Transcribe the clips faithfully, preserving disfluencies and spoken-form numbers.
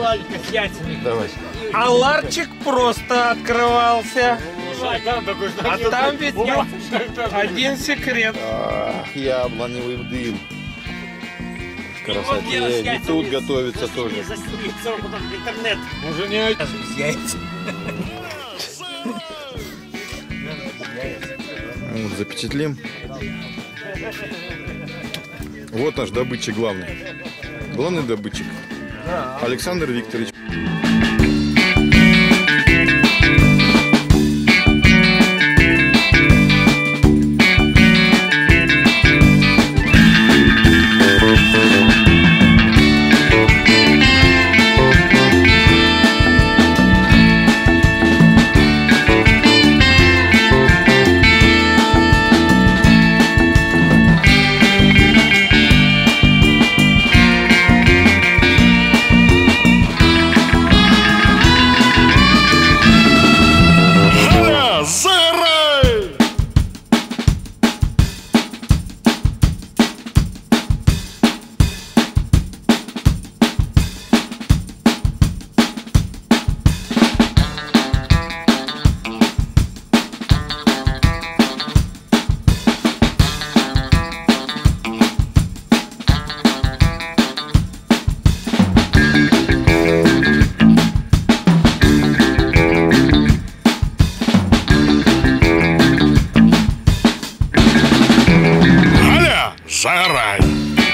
Оладушка с яйцами. Давай. А ларчик просто открывался. А там ведь один секрет. Ах, яблоневый дым. Красоте. И тут готовится тоже. Интернет. Уже не один. Без яиц. Вот, запечатлим. Вот наш добытчик главный. Главный добытчик. Александр Викторович. Сарай.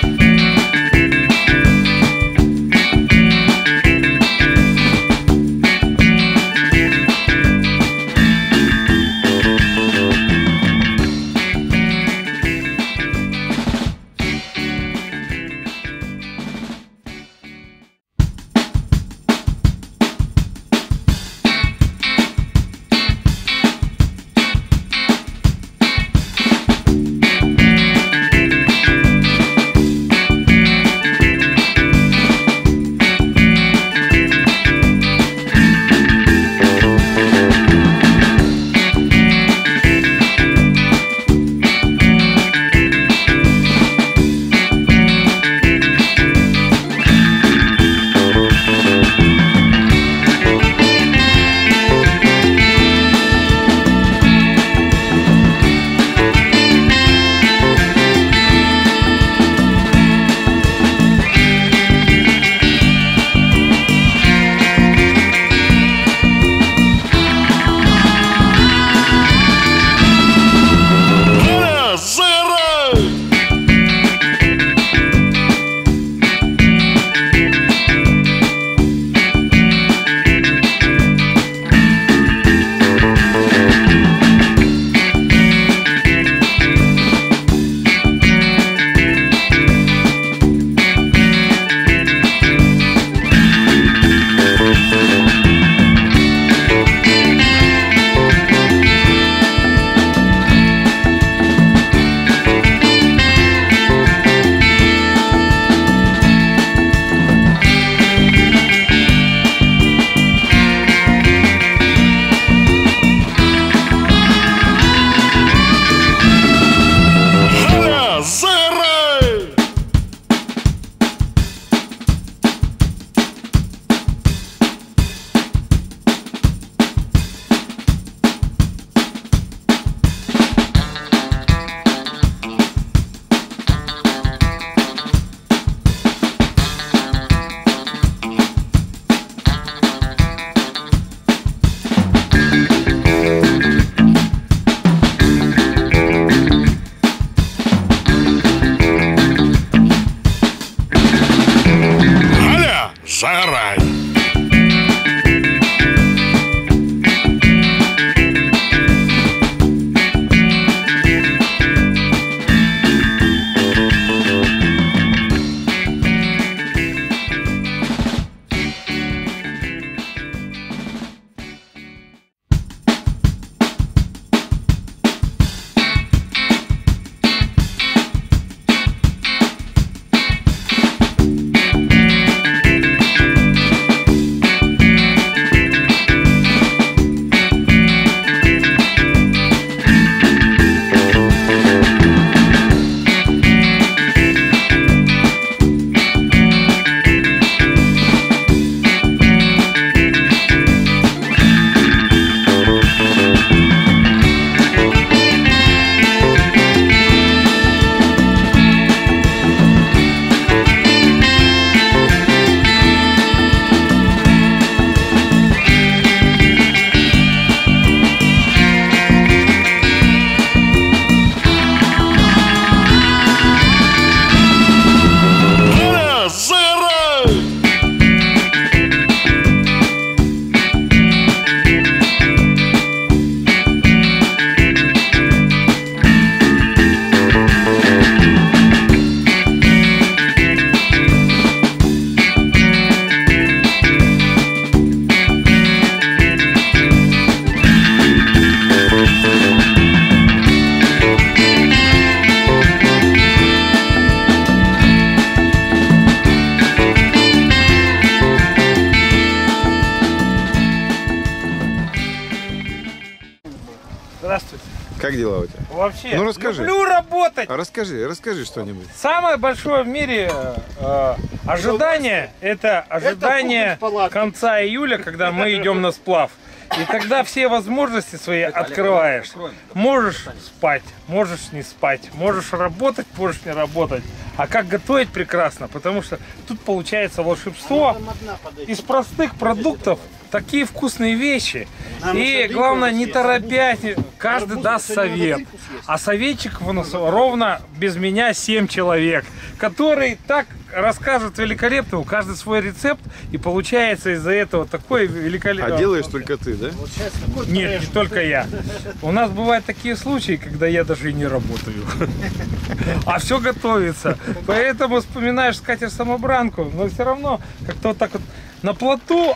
Сарай. дела у тебя? Вообще, Ну, расскажи. люблю работать. А расскажи, расскажи что-нибудь. Самое большое в мире э, ожидание – это ожидание конца июля, когда мы идем на сплав. И тогда все возможности свои открываешь. Можешь спать, можешь не спать, можешь работать, можешь не работать. А как готовить прекрасно, потому что тут получается волшебство. Из простых продуктов такие вкусные вещи. И главное, не торопясь, каждый даст совет. А советчиков у нас ровно без меня семь человек, которые так расскажут великолепно, у каждого свой рецепт, и получается из-за этого такой великолепный. А делаешь только ты, да? Нет, не только я. У нас бывают такие случаи, когда я даже и не работаю. А все готовится. Поэтому вспоминаешь скатерть-самобранку, но все равно как-то вот так вот на плоту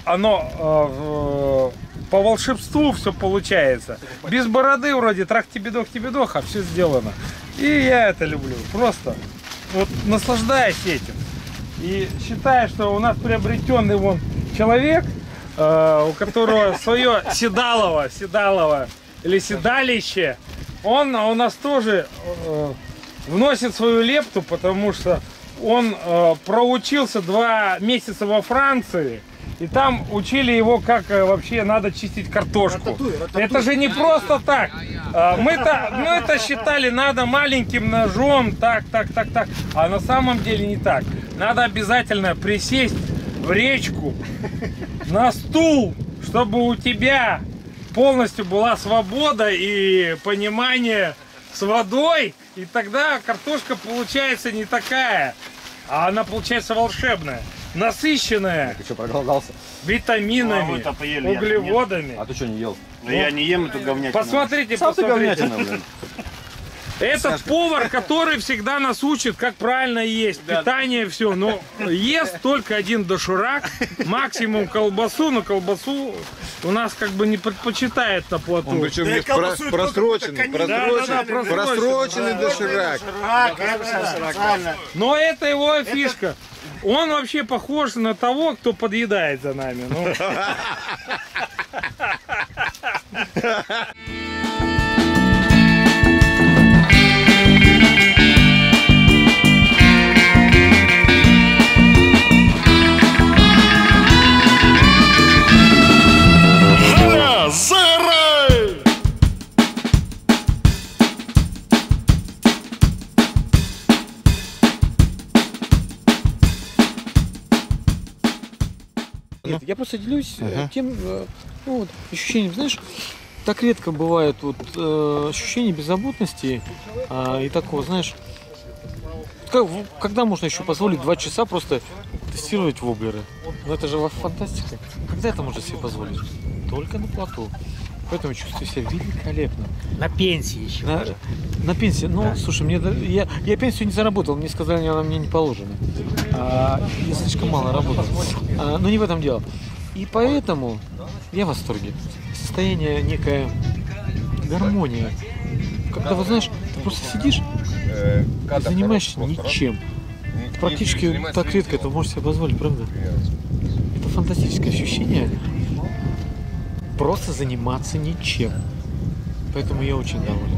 оно э, по волшебству все получается. Без бороды вроде трах-тебедох-тебедох, а все сделано. И я это люблю. Просто вот наслаждаюсь этим. И считаю, что у нас приобретенный вон человек, э, у которого свое седалово, седалово или седалище, он у нас тоже э, вносит свою лепту, потому что он э, проучился два месяца во Франции, и там учили его, как э, вообще надо чистить картошку. Рататуй, рататуй. Это же не просто так. Э, мы-то, мы это считали, надо маленьким ножом, так, так, так, так. А на самом деле не так. Надо обязательно присесть в речку на стул, чтобы у тебя полностью была свобода и понимание с водой. И тогда картошка получается не такая, а она получается волшебная, насыщенная. Ты что, проголодался? Витаминами, А поели, углеводами. А ты что, не ел? Да я не ем эту говнятину. Посмотрите, Сам ты посмотрите. говнятина, блин. Этот повар, который всегда нас учит, как правильно есть, питание, все, но ест только один доширак, максимум колбасу, но колбасу у нас как бы не предпочитает на плоту. Он причем Да есть я про- колбасу просроченный, только просроченный, да, да, да, просроченный доширак. Но это его фишка. Он вообще похож на того, кто подъедает за нами. Ну. Нет, я просто делюсь э, тем э, ну, вот, ощущением, знаешь, так редко бывает вот, э, ощущение беззаботности э, и такого, знаешь, как, когда можно еще позволить два часа просто тестировать воблеры? Ну это же фантастика. Когда это можно себе позволить? Только на плоту. Поэтому чувствую себя великолепно. На пенсии еще. На, на пенсии. Ну, да. Слушай, мне, я, я пенсию не заработал, мне сказали, она мне не положена. А, я слишком мало работал. А, но не в этом дело. И поэтому я в восторге. Состояние некая гармония. Когда, вот знаешь, ты просто сидишь и занимаешься ничем. Практически так редко это можешь себе позволить, правда? Это фантастическое ощущение. Просто заниматься ничем. Поэтому я очень доволен.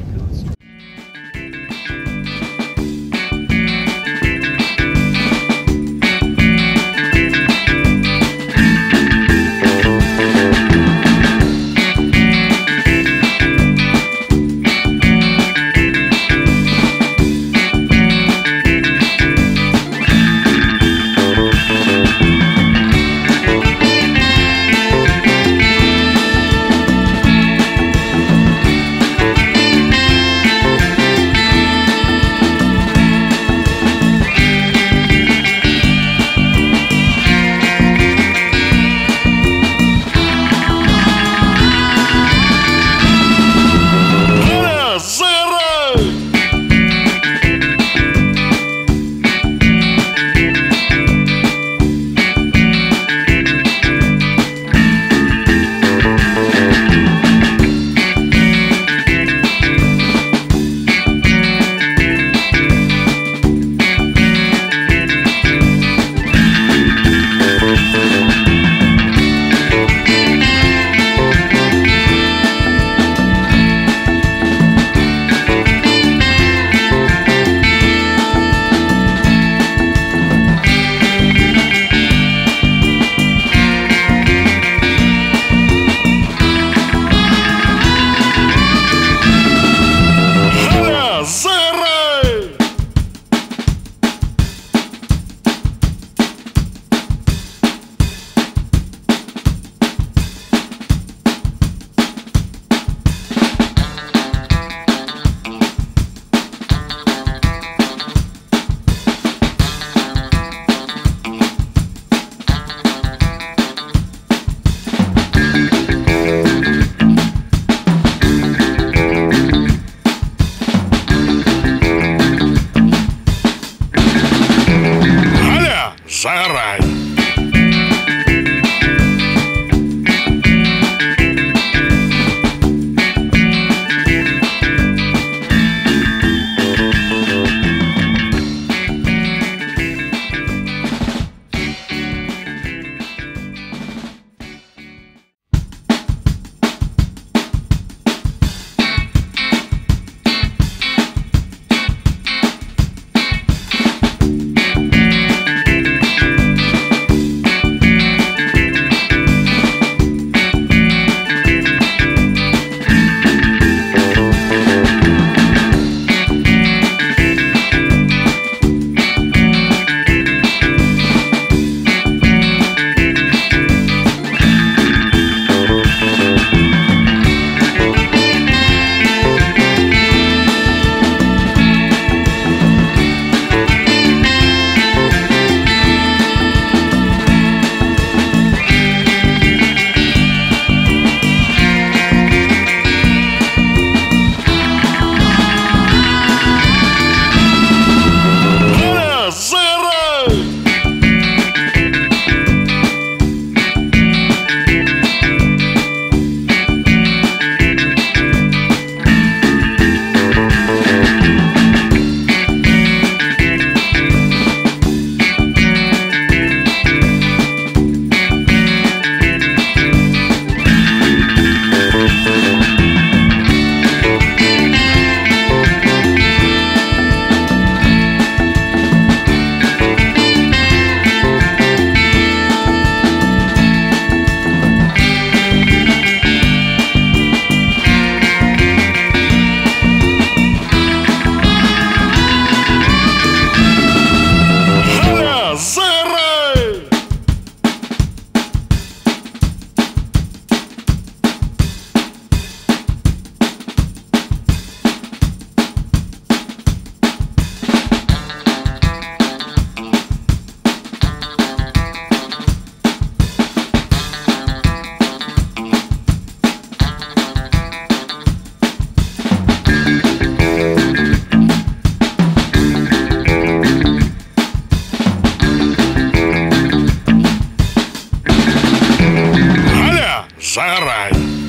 загорай.